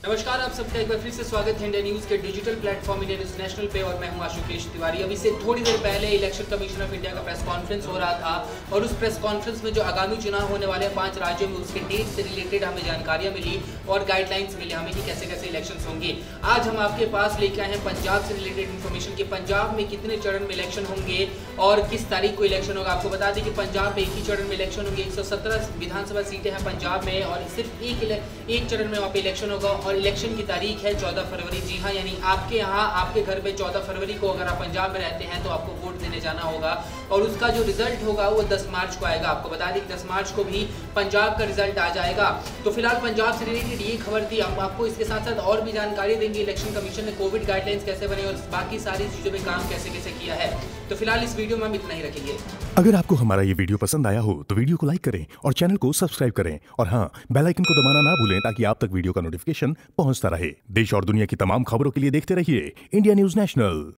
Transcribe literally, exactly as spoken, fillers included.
नमस्कार, आप सबका एक बार फिर से स्वागत है इंडिया न्यूज़ के digital platform India news national पे। और मैं हूं आशुकेश तिवारी। अभी से थोड़ी देर पहले इलेक्शन कमीशन ऑफ इंडिया का प्रेस कॉन्फ्रेंस हो रहा था और उस प्रेस कॉन्फ्रेंस में जो आगामी चुनाव होने वाले हैं पांच राज्यों में उसके डेट से रिलेटेड हमें जानकारियां मिली और गाइडलाइंस मिली हमें कि कैसे कैसे इलेक्शन होंगे। आज हम आपके पास लेके आए हैं पंजाब से रिलेटेड इन्फॉर्मेशन कि पंजाब में कितने चरण में इलेक्शन होंगे और किस तारीख को इलेक्शन होगा। आपको बता दें कि पंजाब में एक ही चरण में इलेक्शन होंगे। एक सौ सत्रह विधानसभा सीटें हैं पंजाब में और सिर्फ एक एक चरण में वहाँ पे इलेक्शन होगा और इलेक्शन की तारीख है चौदह फरवरी। जी हाँ, यानी आपके यहाँ आपके घर पे चौदह फरवरी को अगर आप पंजाब में रहते हैं तो आपको वोट देने जाना होगा और उसका जो रिजल्ट होगा वो दस मार्च को आएगा। आपको बता दें कि दस मार्च को भी पंजाब का रिजल्ट आ जाएगा। तो फिलहाल पंजाब से रिलेटेड ये खबर थी। हम आपको इसके साथ साथ और भी जानकारी देंगे इलेक्शन कमीशन ने कोविड गाइडलाइंस कैसे बने और बाकी सारी चीजों में काम कैसे कैसे किया है। तो फिलहाल इस वीडियो में हम इतना ही रखेंगे। अगर आपको हमारा ये वीडियो पसंद आया हो तो वीडियो को लाइक करें और चैनल को सब्सक्राइब करें और हाँ, बेल आइकन को दबाना ना भूलें ताकि आप तक वीडियो का नोटिफिकेशन पहुंचता रहे। देश और दुनिया की तमाम खबरों के लिए देखते रहिए इंडिया न्यूज़ नेशनल।